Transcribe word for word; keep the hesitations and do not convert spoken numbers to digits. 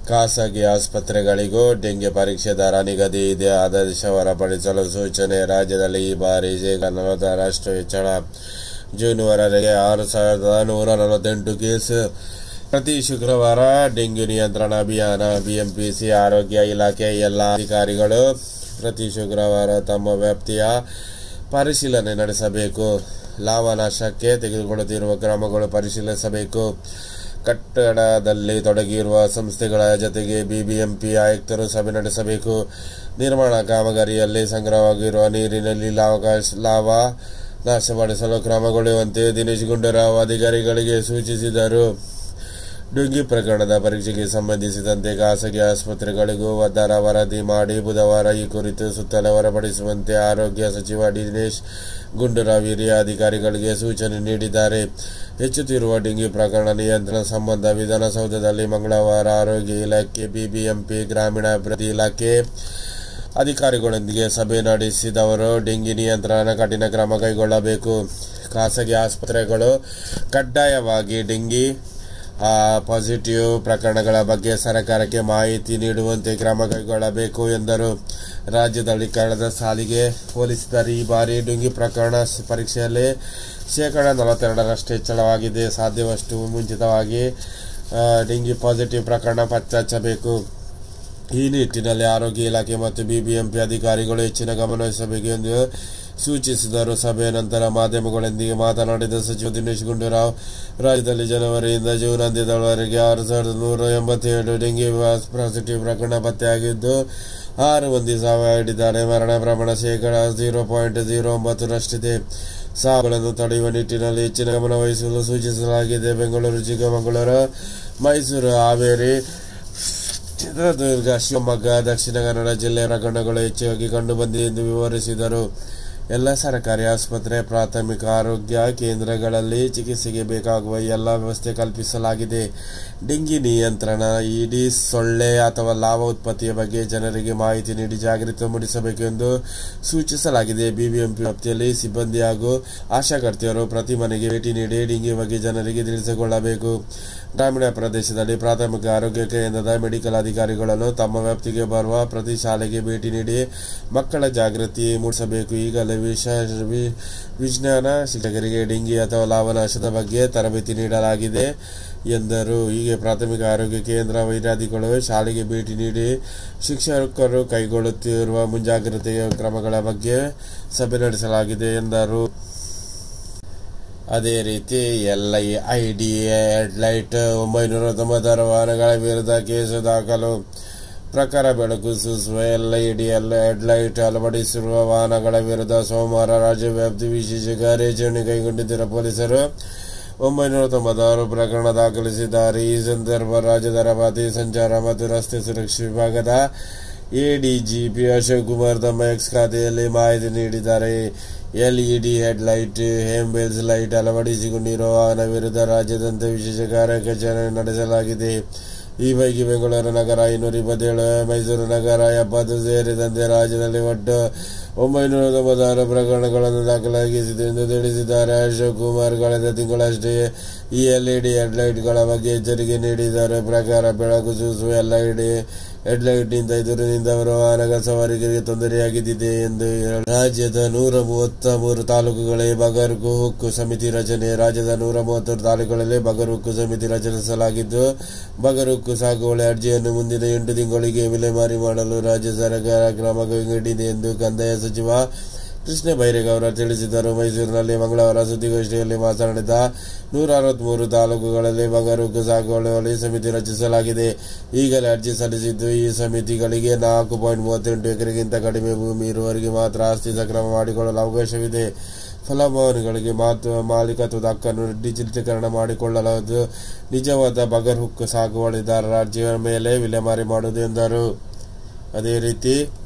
ಖಾಸಗಿ ಆಸ್ಪತ್ರೆಗಳಿಗೂ ಡೆಂಗಿ ಪರೀಕ್ಷೆ ದರ ನಿಗದಿ ಇದೆ. ಆದೇಶ ಹೊರಪಡಿಸಲು ಸೂಚನೆ. ರಾಜ್ಯದಲ್ಲಿ ಈ ಬಾರಿ ಶೇಕಡಾ ನಲವತ್ತರಷ್ಟು ಹೆಚ್ಚಳ. ಜೂನ್ ವರೆಗೆ ಆರು ಸಾವಿರದ ನೂರ ನಲವತ್ತೆಂಟು ಕೇಸ್. ಪ್ರತಿ ಶುಕ್ರವಾರ ಡೆಂಗ್ಯೂ ನಿಯಂತ್ರಣ ಅಭಿಯಾನ. ಬಿಎಂಪಿಸಿ ಆರೋಗ್ಯ ಇಲಾಖೆ ಎಲ್ಲ ಅಧಿಕಾರಿಗಳು ಪ್ರತಿ ಶುಕ್ರವಾರ ತಮ್ಮ ವ್ಯಾಪ್ತಿಯ ಪರಿಶೀಲನೆ ನಡೆಸಬೇಕು. ಲಾವನಾಶಕ್ಕೆ ತೆಗೆದುಕೊಳ್ಳುತ್ತಿರುವ ಕ್ರಮಗಳು ಪರಿಶೀಲಿಸಬೇಕು. ಕಟ್ಟಡದಲ್ಲಿ ತೊಡಗಿರುವ ಸಂಸ್ಥೆಗಳ ಜತೆಗೆ ಬಿಬಿಎಂಪಿ ಆಯುಕ್ತರು ಸಭೆ ನಡೆಸಬೇಕು. ನಿರ್ಮಾಣ ಕಾಮಗಾರಿಯಲ್ಲಿ ಸಂಗ್ರಹವಾಗಿರುವ ನೀರಿನಲ್ಲಿ ಲಾವ ನಾಶಪಡಿಸಲು ಕ್ರಮಗೊಳ್ಳುವಂತೆ ದಿನೇಶ್ ಗುಂಡೂರಾವ್ ಅಧಿಕಾರಿಗಳಿಗೆ ಸೂಚಿಸಿದರು. ಡೆಂಗಿ ಪ್ರಕರಣದ ಪರೀಕ್ಷೆಗೆ ಸಂಬಂಧಿಸಿದಂತೆ ಖಾಸಗಿ ಆಸ್ಪತ್ರೆಗಳಿಗೂ ದರ ವರದಿ ಮಾಡಿ ಬುಧವಾರ ಈ ಕುರಿತು ಸುತ್ತೋಲೆ ಹೊರಪಡಿಸುವಂತೆ ಆರೋಗ್ಯ ಸಚಿವ ದಿನೇಶ್ ಗುಂಡೂರಾವ್ ಹಿರಿಯ ಅಧಿಕಾರಿಗಳಿಗೆ ಸೂಚನೆ ನೀಡಿದ್ದಾರೆ. ಹೆಚ್ಚುತ್ತಿರುವ ಡೆಂಗಿ ಪ್ರಕರಣ ನಿಯಂತ್ರಣ ಸಂಬಂಧ ವಿಧಾನಸೌಧದಲ್ಲಿ ಮಂಗಳವಾರ ಆರೋಗ್ಯ ಇಲಾಖೆ, ಬಿಬಿಎಂಪಿ, ಗ್ರಾಮೀಣಾಭಿವೃದ್ಧಿ ಇಲಾಖೆ ಅಧಿಕಾರಿಗಳೊಂದಿಗೆ ಸಭೆ ನಡೆಸಿದವರು. ಡೆಂಗಿ ನಿಯಂತ್ರಣ ಕಠಿಣ ಕ್ರಮ ಕೈಗೊಳ್ಳಬೇಕು. ಖಾಸಗಿ ಆಸ್ಪತ್ರೆಗಳು ಕಡ್ಡಾಯವಾಗಿ ಡೆಂಗಿ ಪಾಸಿಟಿವ್ ಪ್ರಕರಣಗಳ ಬಗ್ಗೆ ಸರ್ಕಾರಕ್ಕೆ ಮಾಹಿತಿ ನೀಡುವಂತೆ ಕ್ರಮ ಕೈಗೊಳ್ಳಬೇಕು ಎಂದರು. ರಾಜ್ಯದಲ್ಲಿ ಕಳೆದ ಸಾಲಿಗೆ ಹೋಲಿಸಿದರೆ ಈ ಬಾರಿ ಡೆಂಗಿ ಪ್ರಕರಣ ಪರೀಕ್ಷೆಯಲ್ಲಿ ಶೇಕಡಾ ನಲವತ್ತೆರಡರಷ್ಟು ಹೆಚ್ಚಳವಾಗಿದೆ. ಸಾಧ್ಯವಷ್ಟು ಮುಂಚಿತವಾಗಿ ಡೆಂಗಿ ಪಾಸಿಟಿವ್ ಪ್ರಕರಣ ಪತ್ತೆ ಹಚ್ಚಬೇಕು. ಈ ನಿಟ್ಟಿನಲ್ಲಿ ಆರೋಗ್ಯ ಇಲಾಖೆ ಮತ್ತು ಬಿಬಿಎಂಪಿ ಅಧಿಕಾರಿಗಳು ಹೆಚ್ಚಿನ ಗಮನ ವಹಿಸಬೇಕು ಎಂದು ಸೂಚಿಸಿದರು. ಸಭೆಯ ನಂತರ ಮಾಧ್ಯಮಗಳೊಂದಿಗೆ ಮಾತನಾಡಿದ ಸಚಿವ ದಿನೇಶ್ ಗುಂಡೂರಾವ್, ರಾಜ್ಯದಲ್ಲಿ ಜನವರಿಯಿಂದ ಜೂನ್ ಅಂತ್ಯದವರೆಗೆ ಆರು ಸಾವಿರದ ನೂರ ಎಂಬತ್ತೇಳು ಡೆಂಗಿ ಪಾಸಿಟಿವ್ ಪ್ರಕರಣ ಪತ್ತೆಯಾಗಿದ್ದು, ಆರು ಮಂದಿ ಸಾವು ಹಿಡಿದ್ದಾರೆ. ಮರಣ ಪ್ರಮಾಣ ಶೇಕಡಾ ಜೀರೋ ಪಾಯಿಂಟ್ ಜೀರೋ ಒಂಬತ್ತರಷ್ಟಿದೆ. ಸಾವುಗಳನ್ನು ತಡೆಯುವ ನಿಟ್ಟಿನಲ್ಲಿ ಹೆಚ್ಚಿನ ಗಮನ ವಹಿಸಲು ಸೂಚಿಸಲಾಗಿದೆ. ಬೆಂಗಳೂರು, ಚಿಕ್ಕಮಗಳೂರು, ಮೈಸೂರು, ಹಾವೇರಿ, ಚಿತ್ರದುರ್ಗ, ಶಿವಮೊಗ್ಗ, ದಕ್ಷಿಣ ಕನ್ನಡ ಜಿಲ್ಲೆ ಪ್ರಕರಣಗಳು ಹೆಚ್ಚಾಗಿ ಕಂಡುಬಂದಿದೆ ಎಂದು ವಿವರಿಸಿದರು. ಎಲ್ಲ ಸರ್ಕಾರಿ ಆಸ್ಪತ್ರೆ, ಪ್ರಾಥಮಿಕ ಆರೋಗ್ಯ ಕೇಂದ್ರಗಳಲ್ಲಿ ಚಿಕಿತ್ಸೆಗೆ ಬೇಕಾಗುವ ಎಲ್ಲ ವ್ಯವಸ್ಥೆ ಕಲ್ಪಿಸಲಾಗಿದೆ. ಡೆಂಗಿ ನಿಯಂತ್ರಣ, ಈಡಿಸ್, ಸೊಳ್ಳೆ ಅಥವಾ ಲಾವ ಉತ್ಪತ್ತಿಯ ಬಗ್ಗೆ ಜನರಿಗೆ ಮಾಹಿತಿ ನೀಡಿ ಜಾಗೃತಿ ಮೂಡಿಸಬೇಕು ಎಂದು ಸೂಚಿಸಲಾಗಿದೆ. ಬಿಬಿಎಂಪಿ ವ್ಯಾಪ್ತಿಯಲ್ಲಿ ಸಿಬ್ಬಂದಿ ಹಾಗೂ ಆಶಾಕರ್ತೆಯರು ಪ್ರತಿ ಮನೆಗೆ ಭೇಟಿ ನೀಡಿ ಡೆಂಗಿ ಬಗ್ಗೆ ಜನರಿಗೆ ತಿಳಿಸಿಕೊಳ್ಳಬೇಕು. ಗ್ರಾಮೀಣ ಪ್ರದೇಶದಲ್ಲಿ ಪ್ರಾಥಮಿಕ ಆರೋಗ್ಯ ಕೇಂದ್ರದ ಮೆಡಿಕಲ್ ಅಧಿಕಾರಿಗಳನ್ನು ತಮ್ಮ ವ್ಯಾಪ್ತಿಗೆ ಬರುವ ಪ್ರತಿ ಶಾಲೆಗೆ ಭೇಟಿ ನೀಡಿ ಮಕ್ಕಳ ಜಾಗೃತಿ ಮೂಡಿಸಬೇಕು. ಈಗಲೇ ವಿಜ್ಞಾನ ಶಿಕ್ಷಕರಿಗೆ ಡೆಂಗಿ ಅಥವಾ ಲಾವನಾಶದ ಬಗ್ಗೆ ತರಬೇತಿ ನೀಡಲಾಗಿದೆ ಎಂದರು. ಹೀಗೆ ಪ್ರಾಥಮಿಕ ಆರೋಗ್ಯ ಕೇಂದ್ರ ವೈದ್ಯಾಧಿಗಳು ಶಾಲೆಗೆ ಭೇಟಿ ನೀಡಿ ಶಿಕ್ಷಕರು ಕೈಗೊಳ್ಳುತ್ತಿರುವ ಮುಂಜಾಗ್ರತೆಯ ಕ್ರಮಗಳ ಬಗ್ಗೆ ಸಭೆ ನಡೆಸಲಾಗಿದೆ ಎಂದರು. ಅದೇ ರೀತಿ ಎಲ್ಐಡಿ ಹೆಡ್ಲೈಟ್ ಒಂಬೈನೂರ ತೊಂಬತ್ತಾರು ವಾಹನಗಳ ವಿರುದ್ಧ ಕೇಸು ದಾಖಲು. ಪ್ರಕಾರ ಬೆಳಕು ಸೂಸುವ ಎಲ್ಇಡಿ ಹೆಡ್ಲೈಟ್ ಅಳವಡಿಸಿರುವ ವಾಹನಗಳ ವಿರುದ್ಧ ಸೋಮವಾರ ರಾಜ್ಯವ್ಯಾಪ್ತಿ ವಿಶೇಷ ಕಾರ್ಯಾಚರಣೆ ಕೈಗೊಂಡಿದ್ದ ಪೊಲೀಸರು ಒಂಬೈನೂರ ತೊಂಬತ್ತಾರು ಪ್ರಕರಣ ದಾಖಲಿಸಿದ್ದಾರೆ. ಈ ಸಂದರ್ಭ ರಾಜ್ಯದ ರವಾತಿ ಸಂಚಾರ ಮತ್ತು ರಸ್ತೆ ಸುರಕ್ಷಾ ವಿಭಾಗದ ಎಡಿಜಿಪಿ ಅಶೋಕ್ ಕುಮಾರ್ ತಮ್ಮ ಎಕ್ಸ್ ಖಾತೆಯಲ್ಲಿ ಮಾಹಿತಿ ನೀಡಿದ್ದಾರೆ. ಎಲ್ಇಡಿ ಹೆಡ್ಲೈಟ್, ಹೇಂಬೆಲ್ಸ್ ಲೈಟ್ ಅಳವಡಿಸಿಕೊಂಡಿರುವ ವಾಹನ ವಿರುದ್ಧ ರಾಜ್ಯಾದ್ಯಂತ ವಿಶೇಷ ಕಾರ್ಯಾಚರಣೆ ನಡೆಸಲಾಗಿದೆ. ಈ ಪೈಕಿ ಬೆಂಗಳೂರು ನಗರ ಐನೂರ ಇಪ್ಪತ್ತೇಳು, ಮೈಸೂರು ನಗರ ಎಪ್ಪತ್ತು ಸೇರಿದಂತೆ ರಾಜ್ಯದಲ್ಲಿ ಒಟ್ಟು ಒಂಬೈನೂರ ತೊಂಬತ್ತಾರು ಪ್ರಕರಣಗಳನ್ನು ದಾಖಲಾಗಿದೆ ಎಂದು ತಿಳಿಸಿದ್ದಾರೆ. ಅಶೋಕ್ ಕುಮಾರ್ ಕಳೆದ ತಿಂಗಳಷ್ಟೇ ಈ ಎಲ್ಇಡಿ ಹೆಡ್ಲೈಟ್ಗಳ ಬಗ್ಗೆ ಎಚ್ಚರಿಕೆ ನೀಡಿದ್ದಾರೆ. ಪ್ರಕಾರ ಬೆಳಕು ಸೂಸುವ ಎಲ್ಇಡಿ ಹೆಡ್ಲೈಟ್ನಿಂದ ಎದುರಿನಿಂದ ಬರುವ ವಾಹನಗಳ ಸವಾರಿಗರಿಗೆ ತೊಂದರೆಯಾಗಿದೆ ಎಂದು ರಾಜ್ಯದ ನೂರ ಮೂವತ್ತ ಮೂರು ತಾಲೂಕುಗಳಲ್ಲಿ ಬಗರ್ ಹುಕ್ಕು ಸಮಿತಿ ರಚನೆ. ರಾಜ್ಯದ ನೂರ ಮೂವತ್ತೂರು ತಾಲೂಕುಗಳಲ್ಲಿ ಬಗರ್ ಹುಕ್ಕು ಸಮಿತಿ ರಚಿಸಲಾಗಿದ್ದು, ಬಗರ್ ಹುಕ್ಕು ಸಾಗುವಳಿ ಅರ್ಜಿಯನ್ನು ಮುಂದಿನ ಎಂಟು ತಿಂಗಳಿಗೆ ವಿಲೇವಾರಿ ಮಾಡಲು ರಾಜ್ಯ ಸರ್ಕಾರ ಕ್ರಮ ಕೈಗೊಂಡಿದೆ ಎಂದು ಕಂದಾಯ ಸಚಿವ ಕೃಷ್ಣ ಬೈರೇಗೌಡ ತಿಳಿಸಿದರು. ಮೈಸೂರಿನಲ್ಲಿ ಮಂಗಳವಾರ ಸುದ್ದಿಗೋಷ್ಠಿಯಲ್ಲಿ ಮಾತನಾಡಿದ ನೂರ ಅರವತ್ಮೂರು ತಾಲೂಕುಗಳಲ್ಲಿ ಬಗರ್ ಹುಕ್ಕು ಸಾಗುವಳಿ ಸಮಿತಿ ರಚಿಸಲಾಗಿದೆ. ಈಗಲೇ ಅರ್ಜಿ ಸಲ್ಲಿಸಿದ್ದು, ಈ ಸಮಿತಿಗಳಿಗೆ ನಾಲ್ಕು ಪಾಯಿಂಟ್ ಮೂವತ್ತೆಂಟು ಎಕರೆಗಿಂತ ಕಡಿಮೆ ಭೂಮಿ ಇರುವವರಿಗೆ ಮಾತ್ರ ಆಸ್ತಿ ಸಕ್ರಮ ಮಾಡಿಕೊಳ್ಳಲು ಅವಕಾಶವಿದೆ. ಫಲಾನುಭವಿಗಳಿಗೆ ಮಾತ್ರ ಮಾಲೀಕತ್ವದ ಹಕ್ಕನ್ನು ಡಿಜಿಟಲೀಕರಣ ಮಾಡಿಕೊಳ್ಳಲಾಗುವುದು. ನಿಜವಾದ ಬಗರ್ ಹುಕ್ಕು ಸಾಗುವಳಿದಾರರ ಅರ್ಜಿಯ ಮೇಲೆ ವಿಲೇವಾರಿ ಮಾಡುವುದು ಎಂದರು. ಅದೇ ರೀತಿ